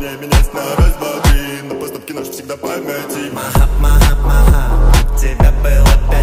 не меняйся на раз-два-три, но поступки наши всегда памяти. Махап, махап, махап, тебя было